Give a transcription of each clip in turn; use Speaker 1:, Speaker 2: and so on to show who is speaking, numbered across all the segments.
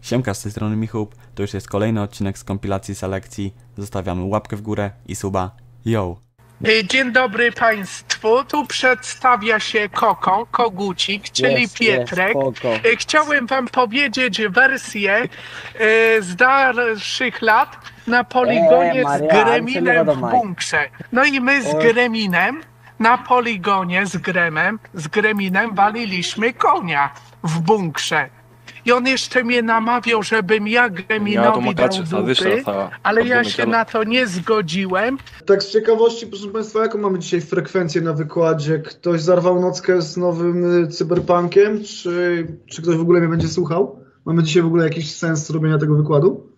Speaker 1: Siemka, z tej strony Michał, to już jest kolejny odcinek z kompilacji selekcji. Zostawiamy łapkę w górę i suba. Yo!
Speaker 2: Dzień dobry Państwu, tu przedstawia się Kogucik, czyli Pietrek. Chciałem Wam powiedzieć wersję z dalszych lat na poligonie z Greminem w bunkrze. No i my z Greminem na poligonie z Greminem waliliśmy konia w bunkrze. I on jeszcze mnie namawiał, żebym ja Greminowi dał dupy, ale ja się na to nie zgodziłem.
Speaker 3: Tak z ciekawości, proszę Państwa, jaką mamy dzisiaj frekwencję na wykładzie? Ktoś zarwał nockę z nowym cyberpunkiem? Czy ktoś w ogóle mnie będzie słuchał? Mamy dzisiaj w ogóle jakiś sens robienia tego wykładu?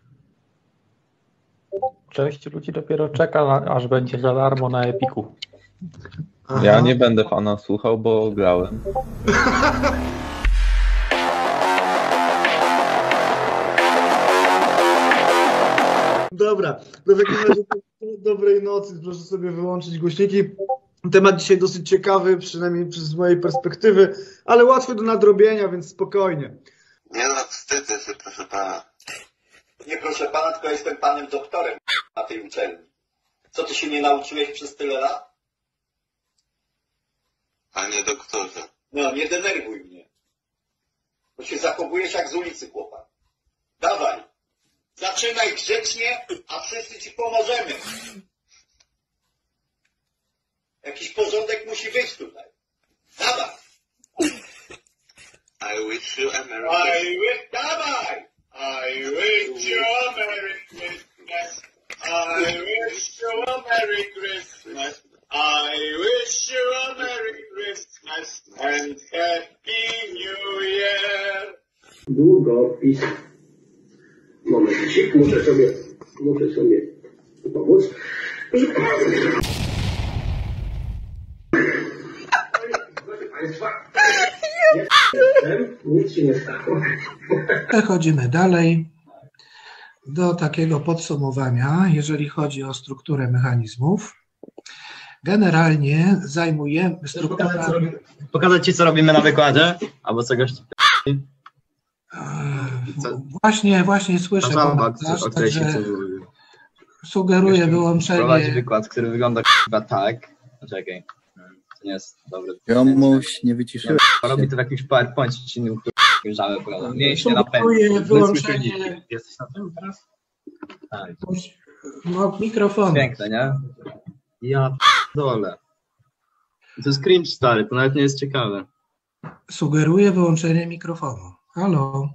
Speaker 4: Część ludzi dopiero czeka, aż będzie za darmo na Epiku.
Speaker 3: Aha.
Speaker 5: Ja nie będę pana słuchał, bo grałem.
Speaker 3: Dobra, to w takim razie dobrej nocy, proszę sobie wyłączyć głośniki. Temat dzisiaj dosyć ciekawy, przynajmniej z mojej perspektywy, ale łatwy do nadrobienia, więc spokojnie.
Speaker 6: Nie no, wstydzę się, proszę pana. Nie proszę pana, tylko jestem panem doktorem na tej uczelni. Co, ty się nie nauczyłeś przez tyle lat? Panie doktorze. No, nie denerwuj mnie. Bo się zachowujesz jak z ulicy, chłopak. Dawaj. Zaczynaj grzecznie, a wszyscy ci pomożemy. Jakiś porządek musi być tutaj. Dawaj. I wish you a Merry Christmas. Dawaj. I wish you a Merry Christmas. I wish you a Merry Christmas. I wish you a Merry Christmas and Happy New Year.
Speaker 7: Długopis. Momencik, muszę sobie pomóc. Proszę Państwa, nic się nie stało.
Speaker 2: Przechodzimy dalej do takiego podsumowania, jeżeli chodzi o strukturę mechanizmów. Generalnie zajmujemy strukturę...
Speaker 8: Pokazać Ci, co robimy na wykładzie? Albo czegoś...
Speaker 2: Właśnie słyszę komentarz, także sugeruję wyłączenie...
Speaker 8: Prowadzi wykład, który wygląda tak. Poczekaj, to nie jest dobry.
Speaker 9: Jomuś, nie wyciszyłeś się.
Speaker 8: Robi to w jakimś PowerPoincie, czy innym żale opowiada. Mięśnie na
Speaker 2: Sugeruję wyłączenie...
Speaker 8: Jesteś na tym teraz? Tak.
Speaker 2: Mikrofonu.
Speaker 8: Piękne, nie? Ja dole. To jest cringe, stary, to nawet nie jest ciekawe.
Speaker 2: Sugeruję wyłączenie mikrofonu. Halo?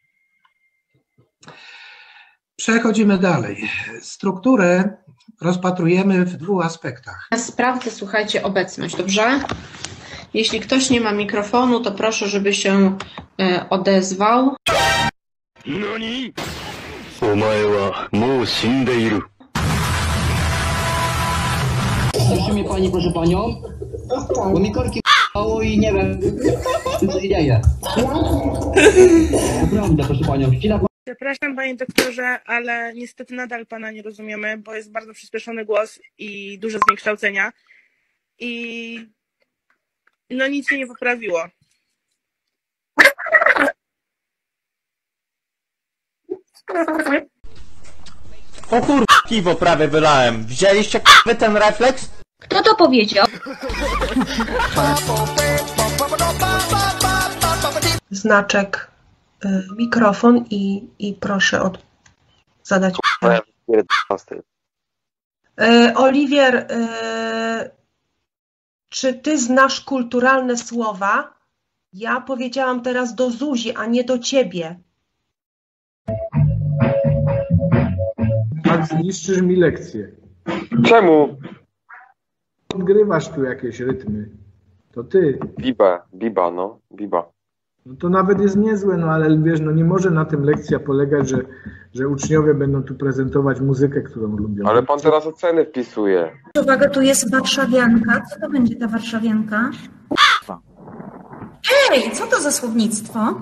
Speaker 2: Przechodzimy dalej. Strukturę rozpatrujemy w dwóch aspektach.
Speaker 10: Ja sprawdzę, słuchajcie, obecność, dobrze? Jeśli ktoś nie ma mikrofonu, to proszę, żeby się odezwał.
Speaker 11: Nani? Omae wa mou shindeiru.
Speaker 12: Proszę mnie pani, proszę panią, bo mi korki mało i nie wiem, co się dzieje. Naprawdę, proszę panią.
Speaker 13: Przepraszam, panie doktorze, ale niestety nadal pana nie rozumiemy, bo jest bardzo przyspieszony głos i dużo zniekształcenia. I no nic się nie poprawiło.
Speaker 14: O kur... piwo prawie wylałem. Wzięliście ten refleks?
Speaker 15: Kto to powiedział?
Speaker 16: Znaczek mikrofon i proszę zadać pytanie. Oliwier, czy ty znasz kulturalne słowa? Ja powiedziałam teraz do Zuzi, a nie do ciebie.
Speaker 3: Tak, zniszczysz mi lekcję.
Speaker 5: Czemu?
Speaker 3: Odgrywasz tu jakieś rytmy. To ty.
Speaker 5: Biba, no.
Speaker 3: No to nawet jest niezłe, no ale wiesz, no nie może na tym lekcja polegać, że uczniowie będą tu prezentować muzykę, którą lubią.
Speaker 5: Ale pan teraz oceny wpisuje.
Speaker 15: Uwaga, tu jest warszawianka. Co to będzie ta warszawianka? Hej, co to za słownictwo?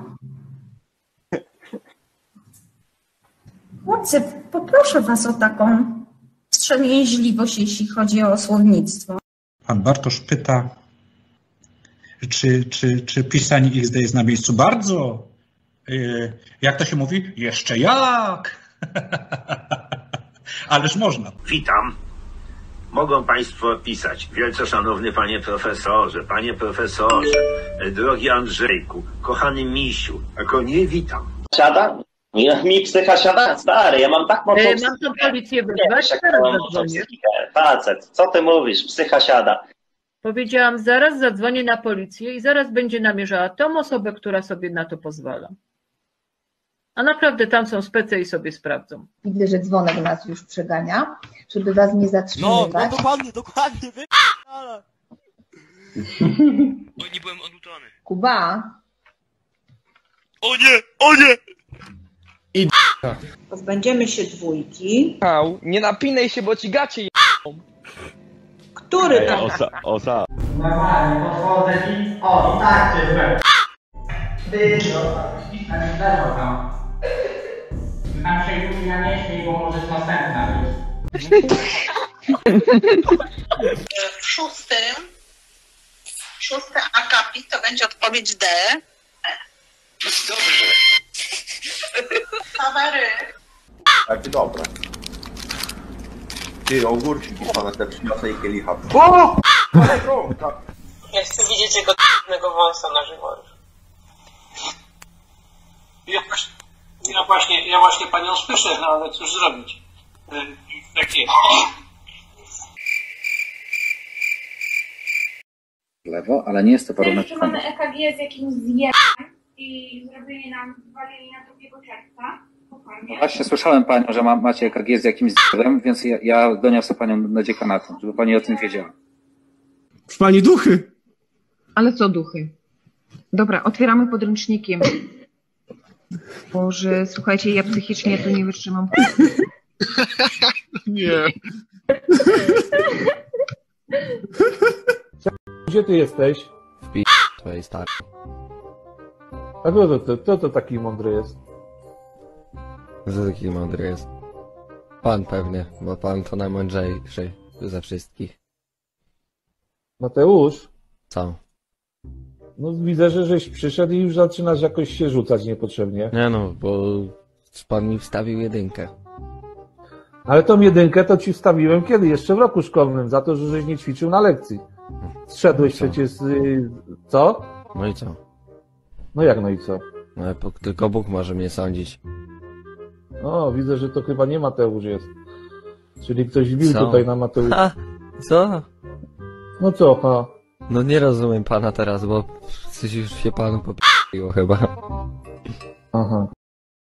Speaker 15: Chłopcy, poproszę was o taką wstrzemięźliwość, jeśli chodzi o słownictwo.
Speaker 17: Pan Bartosz pyta, czy pisanie XD jest na miejscu? Bardzo. Jak to się mówi? Jeszcze jak! Ależ można.
Speaker 18: Witam. Mogą Państwo pisać. Wielce szanowny Panie Profesorze, Panie Profesorze, drogi Andrzejku, kochany Misiu, jako nie witam.
Speaker 19: Siada? Mi psycha siada? Stary, ja mam tak mocną
Speaker 20: Mam tą policję wezwać, teraz zadzwonię.
Speaker 19: Facet, co ty mówisz? Psycha siada.
Speaker 20: Powiedziałam, zaraz zadzwonię na policję i zaraz będzie namierzała tą osobę, która sobie na to pozwala. A naprawdę tam są spece i sobie sprawdzą.
Speaker 21: Widzę, że dzwonek nas już przegania, żeby was nie zatrzymywać.
Speaker 1: No dokładnie,
Speaker 11: Bo nie byłem odutony.
Speaker 21: Kuba.
Speaker 11: O nie!
Speaker 21: Pozbędziemy się dwójki.
Speaker 22: Nie napinaj się, bo ci gacie
Speaker 21: Który to?
Speaker 11: Osa.
Speaker 12: Normalnie, podchodzę i... O, i tak cię złe. Ty, no, tam. Na przejściu na mieście, bo możesz następna być.
Speaker 23: Szósty akapit to będzie odpowiedź D.
Speaker 11: Dobrze.
Speaker 23: Kawery.
Speaker 24: Takie dobre. Ty, ogórki pana te przyniosę i kielicha.
Speaker 12: O!
Speaker 23: Ja chcę widzieć jego d***nego wąsa na żywo już.
Speaker 12: Ja właśnie panią słyszę, no ale cóż zrobić. Tak jest.
Speaker 9: W lewo, ale nie jest to warunek
Speaker 25: Wiem, że mamy EKG z jakimś zjebem i zrobili nam, walili na 2 czerwca.
Speaker 9: No właśnie słyszałem panią, że macie EKG z jakimś zjadem, więc ja doniosę panią na dziekanatu, żeby pani o tym wiedziała.
Speaker 26: W pani duchy!
Speaker 27: Ale co duchy? Dobra, otwieramy podręcznikiem. Boże, słuchajcie, ja psychicznie tu nie wytrzymam.
Speaker 26: Nie.
Speaker 4: Gdzie ty jesteś?
Speaker 28: W twojej starej.
Speaker 4: A kto to taki mądry jest?
Speaker 28: Co taki mądry jest? Pan pewnie, bo pan to najmądrzejszy ze wszystkich.
Speaker 4: Mateusz?
Speaker 28: Co?
Speaker 4: No widzę, że żeś przyszedł i już zaczynasz jakoś się rzucać niepotrzebnie.
Speaker 28: Nie no, bo pan mi wstawił 1.
Speaker 4: Ale tą 1 to ci wstawiłem kiedy? Jeszcze w roku szkolnym, za to, że żeś nie ćwiczył na lekcji. Zszedłeś przecież... Co?
Speaker 28: No i co?
Speaker 4: No jak no i co?
Speaker 28: No, tylko Bóg może mnie sądzić.
Speaker 4: O, widzę, że to chyba nie Mateusz jest. Czyli ktoś wbił tutaj na Mateusza.
Speaker 28: Ha! Co?
Speaker 4: No co, ha?
Speaker 28: No nie rozumiem pana teraz, bo coś już się panu popiło chyba.
Speaker 4: Aha.